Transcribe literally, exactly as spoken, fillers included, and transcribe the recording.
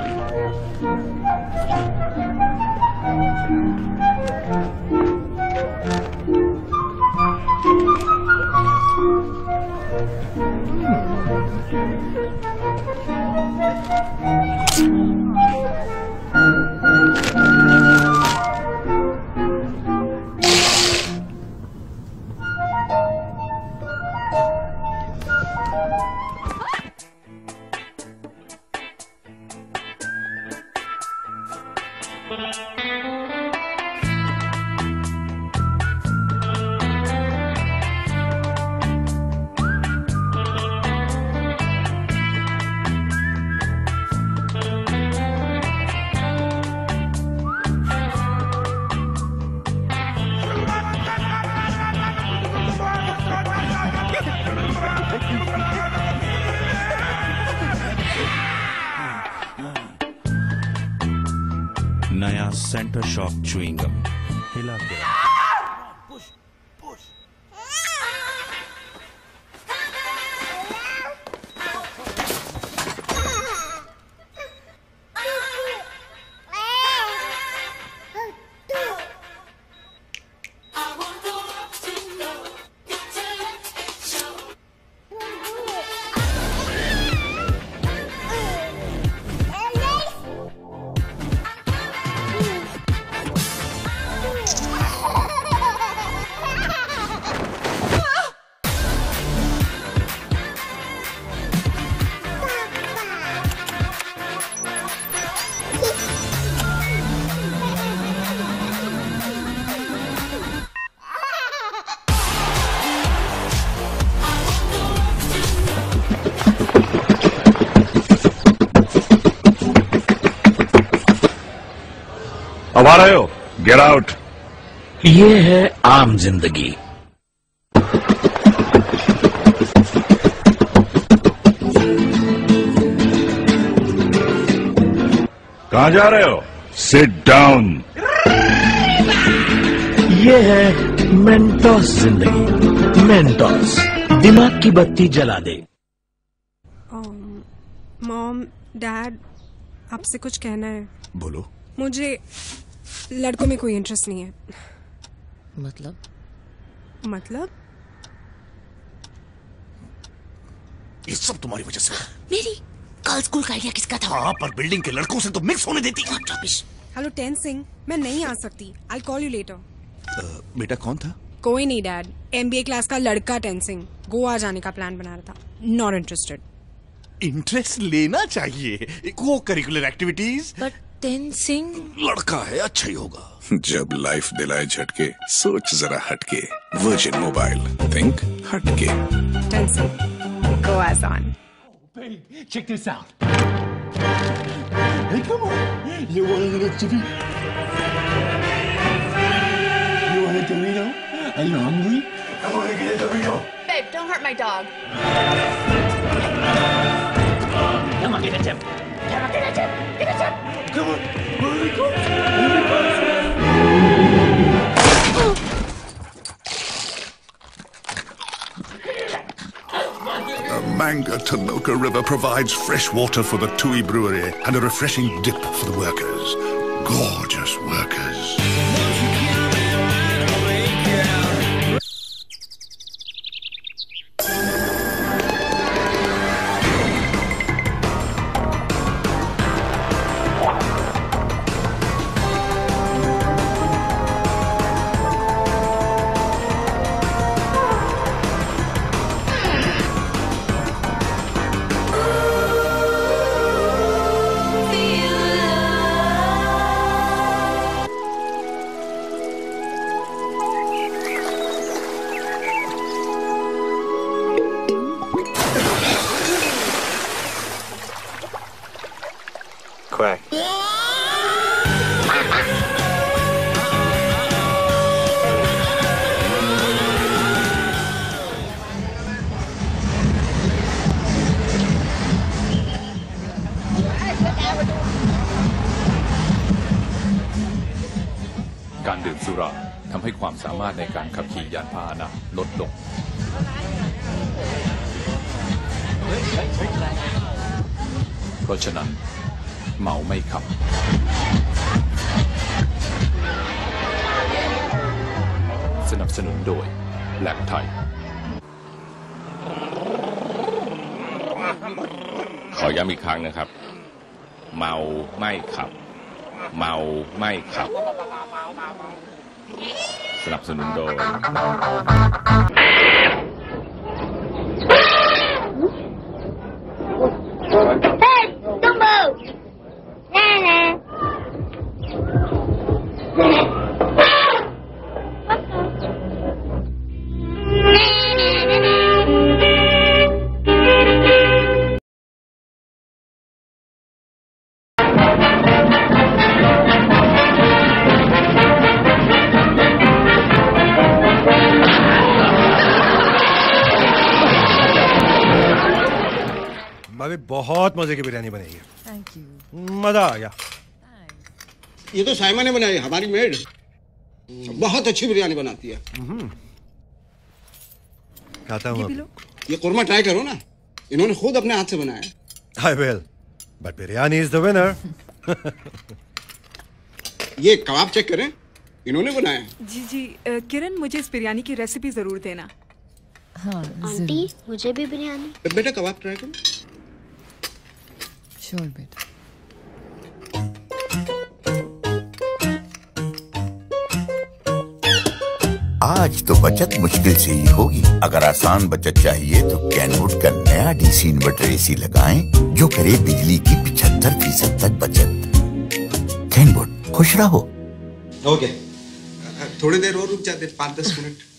नया centre shock chewing gum हिला के अब आ रहे हो? Get out. ये है आम जिंदगी। कहां जा रहे हो? Sit down. ये है मेंटोस जिंदगी। मेंटोस दिमाग की बत्ती जला दे। मॉम, डैड, आपसे कुछ कहना है। बोलो। मुझे लड़कों में कोई इंटरेस्ट नहीं है। मतलब? मतलब? ये सब तुम्हारी वजह से। मेरी कल स्कूल का आइडिया किसका था? हाँ, पर बिल्डिंग के लड़कों से तो मिक्स होने देती। हेलो टेन सिंह, मैं नहीं आ सकती। I call you later. बेटा कौन था? कोई नहीं डैड, एमबीए क्लास का लड़का टेन सिंह गोवा जाने का प्लान बना रहा था। Not interested. इंटरेस्ट लेना चाहिए, co-curricular activities. But ten Singh लड़का है, अच्छा ही होगा। जब लाइफ दिलाए झटके, सोच जरा हटके। वर्जिन मोबाइल, थिंक हटके। टेन सिंह, गोवा's on. Hey, check this out. Hey, come on. You want a little chippy? You want a Dorito? Are you hungry? I want to get a Dorito. Babe, don't hurt my dog. Come on, get a chip. Come on, get a chip. Get a chip. Come on. Where he goes? Where he goes? The Manga Tanoka River provides fresh water for the Tui Brewery and a refreshing dip for the workers. Gorgeous workers. Quack. การดื่มสุราทำให้ความสามารถในการขับขี่ยานพาหนะลดลงเพราะฉะนั้นเมาไม่ขับสนับสนุนโดยแลบไทยขอย้ำอีกครั้งนะครับเมาไม่ขับเมาไม่ขับสนับสนุนโดย भाभी बहुत मजे की बिरयानी बनी है। Thank you, मजा आ गया। ये तो साइमा ने बनाई, हमारी मेड बहुत अच्छी बिरयानी बनाती है। खाता हूँ। ये, ये कुरमा ट्राई करो ना, इन्होंने खुद अपने हाथ से बनाया। I will, but biryani is the winner. ये कबाब चेक करें, इन्होंने बनाया। जी जी किरण, मुझे इस बिरयानी की रेसिपी जरूर देना। हाँ आंटी, मुझे भी बिरयानी। बेटा कबाब ट्राई करो। श्योर बेटा। आज तो बचत मुश्किल से ही होगी। अगर आसान बचत चाहिए तो कैनवुड का नया डीसी इन्वर्टर एसी लगाएं, जो करे बिजली की पिछहत्तर फीसद तक बचत। कैनवुड, खुश रहो। ओके, थोड़ी देर और रुक जाते, पाँच दस मिनट।